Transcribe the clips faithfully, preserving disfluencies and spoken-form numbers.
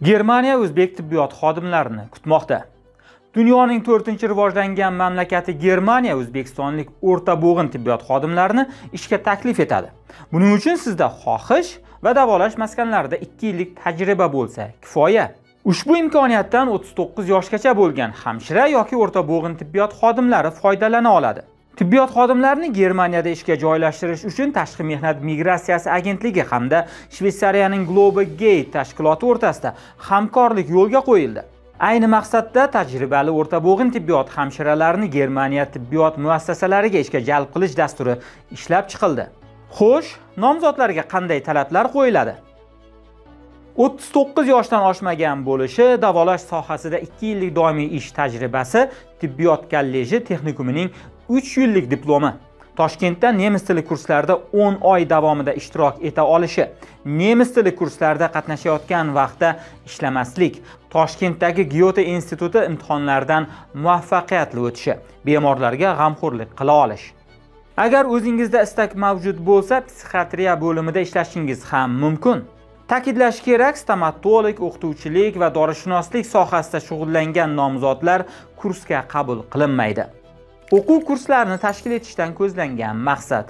Germaniya o'zbek tibbiyot xodimlarini kutmoqda. Dunyoning to'rtinchi rivojlangan mamlakati Germaniya o'zbekistonlik o'rta bo'g'in tibbiyot xodimlarini ishga taklif etadi. Buning uchun sizda xohish va davolash maskanlarida ikki yillik tajriba bo'lsa kifoya. Ushbu imkoniyatdan o'ttiz to'qqiz yoshgacha bo'lgan hamshira yoki o'rta bo'g'in tibbiyot xodimlari foydalana oladi. Tibbiyot xodimlarini Germaniyada ishga joylashtirish uchun Tashqi mehnat migratsiyasi agentligi hamda Shveysariyaning Global Gate tashkiloti o'rtasida hamkorlik yo'lga qo'yildi. Ayni maqsadda tajribali o'rta bo'g'in tibbiyot hamshiralarini Germaniya tibbiyot muassasalariga ishga jalb qilish dasturi ishlab chiqildi. Xo'sh, nomzodlarga qanday talablar qo'yiladi? o'ttiz to'qqiz yoshdan oshmagan bo'lishi, davolash sohasida ikki yillik doimiy ish tajribasi, tibbiyot kolleji texnikumining uch yillik diplomi, Toshkentda nemis tili kurslarida o'n oy davomida ishtirok eta olishi, nemis tili kurslarida qatnashayotgan vaqtda ishlamaslik, Toshkentdagi Goethe instituti imtihonlaridan muvaffaqiyatli o'tishi, bemorlarga g'amxo'rlik qila olish. Agar o'zingizda istak mavjud bo'lsa, psixiatriya bo'limida ishlashingiz ham mumkin. Ta'kidlash kerak, stomatolog, o'qituvchilik va dorishunoslik sohasida shug'ullangan nomzodlar kursga qabul qilinmaydi. O'quv kurslarini tashkil etishdan ko'zlangan maqsad.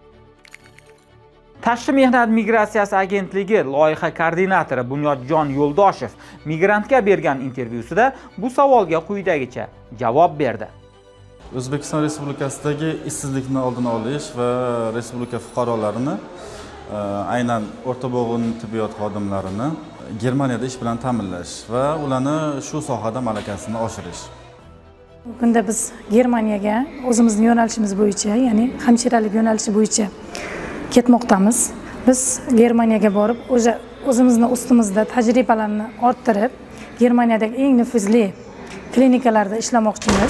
Tashqi mehnat migratsiyasi agentligi loyiha koordinatori Bunyodjon Yo'ldoshev migrantga bergan intervyusida bu savolga quyidagicha javob berdi. O'zbekiston Respublikasidagi ishsizlikni oldini olish va respublika fuqarolarini, aynan o'rta bo'g'in tibbiyot xodimlarini Germaniyada ish bilan ta'minlash va ularni shu sohada malakasini oshirish. Bunda biz Germaniyaga o'zimizning yo'nalishimiz bo'yicha, ya'ni hamshiralik yo'nalishi bo'yicha ketmoqdamiz. Biz Germaniyaga borib, o'sha o'zimizning ustimizda tajribalarni orttirib, Germaniyadagi eng nufuzli klinikalarda ishlamoqchimiz.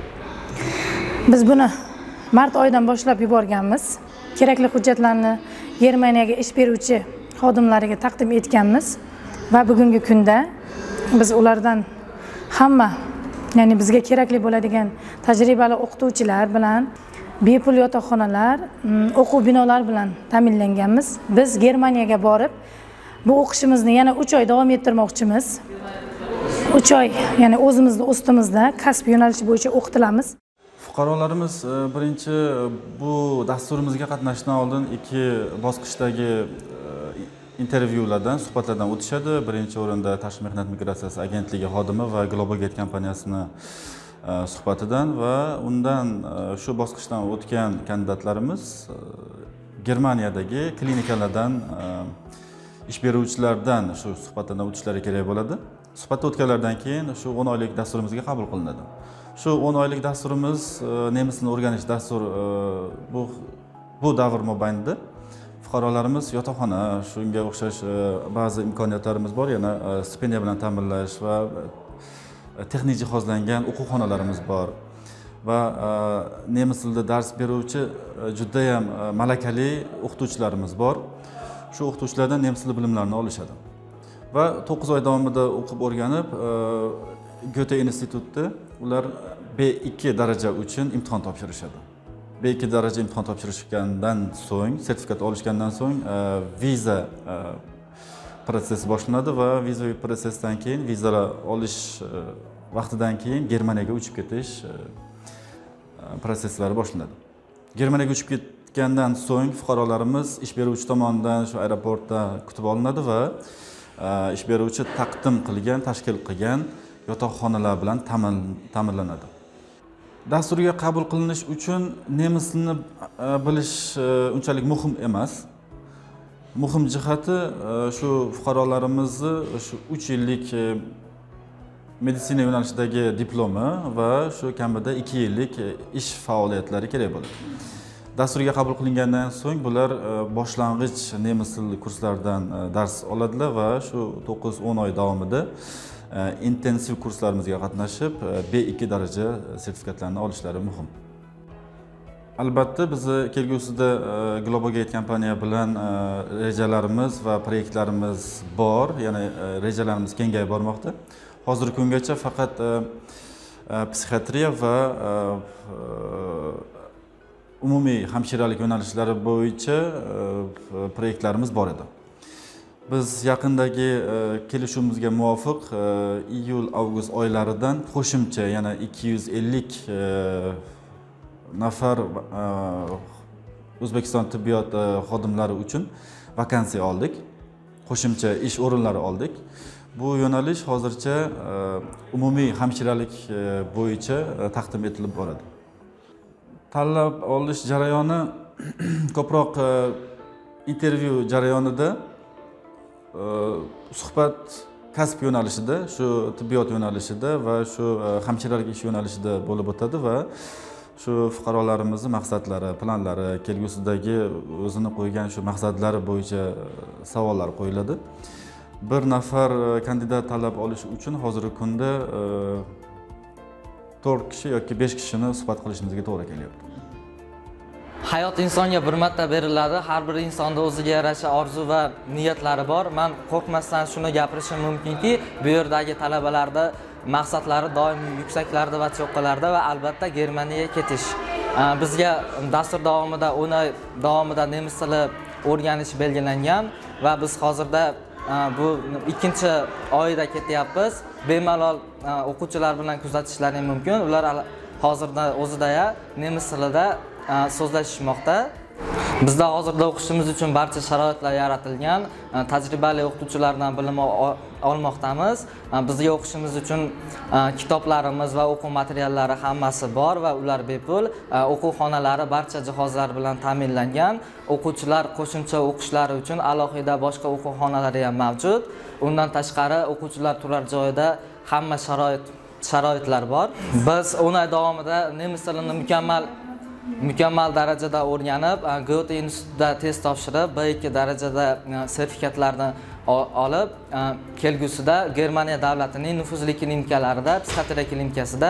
Biz buni mart oyidan boshlab yuborganmiz. Kerakli hujjatlarni Germaniyaga ish beruvchi xodimlariga taqdim etganmiz va bugungi kunda biz ulardan hamma, ya'ni bizga kerakli bo'ladigan tajribali o'qituvchilar bilan, bepul yotoqxonalar, o'quv binolar bilan ta'minlanganmiz. Biz Germaniyaga borib, bu o'qishimizni yana uch oy davom ettirmoqchimiz. uch oy, ya'ni o'zimizning ustimizda kasb yo'nalishi bo'yicha o'qitilamiz. Fuqarolarimiz birinchi bu dasturimizga qatnashishdan oldin ikki bosqichdagi intervyulardan, suhbatlardan o'tishadi. Birinchi o'rinda Tashqi mehnat migratsiyasi agentligi xodimi va Global Gate kompaniyasini suhbatidan va undan shu bosqichdan o'tgan kandidatlarimiz Germaniyadagi klinikalardan, ish beruvchilardan shu suhbatlardan o'tishlari kerak bo'ladi. Suhbatdan o'tganlardan keyin shu o'n oylik dasturimizga qabul qilinadi. Shu o'n oylik dasturimiz nemis tilini o'rganish dastur bu bu davr mobaynida fuqarolarimiz yotoqxona, shunga o'xshash ba'zi imkoniyatlarimiz bor, yana stipendiya bilan ta'minlash va texnik jihozlangan o'quv-xonalarimiz bor va nemis tilida dars beruvchi juda ham malakali o'qituvchilarimiz bor. Shu o'qituvchilardan nemis tili bilimlarini olishadi va to'qqiz oy davomida o'qib o'rganib, Goethe institutida ular B ikki daraja uchun imtihon topshirishadi. B ikki daraja imtihon topshirishgandan so'ng, sertifikat olishgandan so'ng viza protsessi boshlanadi va viza prosesdan keyin, vizalar olish vaqtidan keyin Germaniyaga uchib ketish prosesslari boshlanadi. Germaniyaga uchib ketgandan so'ng fuqarolarimiz ish beruvchi tomonidan shu aeroportda kutib olinadi va ish beruvchi taqdim qilgan, tashkil qilgan yotoqxonalar bilan ta'minlanadi. Dasturga qabul qilinish uchun nemis tilini bilish unchalik muhim emas. Muhim jihati shu fuqarolarimizni shu uch yillik meditsina yo'nalishidagi diplomi va shu kamida ikki yillik ish faoliyatlari kerak bo'ladi. Dasturga qabul qilingandan so'ng bular boshlang'ich nemis tili kurslaridan dars oladilar va shu to'qqiz o'n oy davomida intensiv kurslarimizga qatnashib B ikki daraja sertifikatlarini olishlari muhim. Albatta biz kelgusida Global Gate kompaniya bilan rejalarimiz va proyektlarimiz bor, ya'ni rejalarimiz kengayib bormoqda. Hozirgi kungacha faqat psixiatriya va umumiy hamshiralik yo'nalishlari bo'yicha proyektlarimiz bor edi. Biz yaqindagi kelishuvimizga muvofiq iyul avgust oylaridan qo'shimcha yana ikki yuz ellik nafar O'zbekiston tibbiyot xodimlari uchun vakansiya oldik. Qo'shimcha ish o'rinlari oldik. Bu yo'nalish hozircha umumiy hamshiralik bo'yicha taqdim etilib boradi. Tanlab olish jarayoni ko'proq intervyu jarayonida suhbat kasb yo'nalishida, shu tibbiyot yo'nalishida va shu hamshiralik ish yo'nalishida bo'lib o'tadi va shu fuqarolarimizni maqsadlari, planlari, kelgusidagi o'zini qo'ygan shu maqsadlari bo'yicha savollar qo'yiladi. Bir nafar kandidat tanlab olish uchun hozirgi kunda to'rt kishi yoki besh kishini suhbat qilishimizga to'g'ri kelyapti. Hayot insonga bir marta beriladi. Har bir insonda o'ziga yarasha orzu va niyatlari bor. Men qo'rqmasdan shuni gapirishim mumkinki, bu yerdagi talabalarda maqsadlari doimiy yuksaklarda va cho'qqalarda va albatta Germaniyaga ketish. Bizga dastur davomida o'n oy davomida nemis tili o'rganish belgilangan va biz hozirda bu ikkinchi oyda ketyapmiz. Bemalol o'quvchilar bilan kuzatishlaring mumkin. Ular hozirda o'zida nemis tilida so'zlashmoqda. Bizda hozirda o'qishimiz uchun barcha sharoitlar yaratilgan. Tajribali o'qituvchilardan bilim olmoqdamiz. Bizga o'qishimiz uchun kitoblarimiz va o'quv materiallari hammasi bor va ular bepul. O'quv xonalari barcha jihozlar bilan ta'minlangan. O'quvchilar qo'shimcha o'qishlari uchun alohida boshqa o'quv xonalari ham mavjud. Undan tashqari o'quvchilar turar joyida hamma sharoit sharoitlar bor. Biz o'n oy davomida nemis tilini mukammal mukammal darajada o'rganib, Goethe institutida test topshirib, B ikki darajada sertifikatlarni olib, kelgusida Germaniya davlatining nufuzli klinikalarida, psixiatriya klinikasida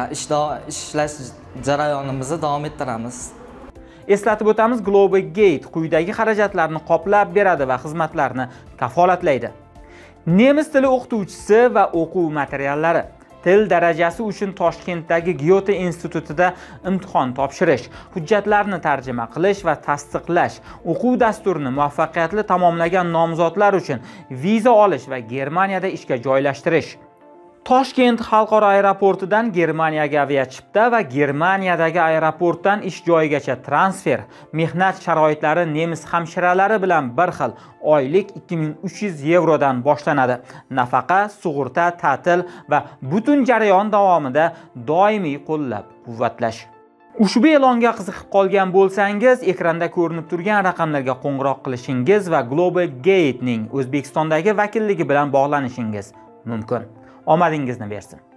ishlash jarayonimizni davom ettiramiz. Eslatib o'tamiz, Global Gate quyidagi xarajatlarni qoplab beradi va xizmatlarni kafolatlaydi. Nemis tili o'qituvchisi va o'quv materiallari. Til darajasi uchun Toshkentdagi Goethe institutida imtihon topshirish, hujjatlarni tarjima qilish va tasdiqlash, o'quv dasturini muvaffaqiyatli tamomlagan nomzodlar uchun viza olish va Germaniyada ishga joylashtirish. Toshkent xalqaro aeroportidan Germaniyaga aviachipta va Germaniyadagi aeroportdan ish joyigacha transfer, mehnat sharoitlari nemis hamshiralari bilan bir xil, oylik ikki ming uch yuz yevrodan boshlanadi. Nafaqa, sug'urta, ta'til va butun jarayon davomida doimiy qo'llab-quvvatlash. Ushbu e'longa qiziqib qolgan bo'lsangiz, ekranda ko'rinib turgan raqamlarga qo'ng'iroq qilishingiz va Global Gate ning O'zbekistondagi vakilligi bilan bog'lanishingiz mumkin. Omadingizni bersin.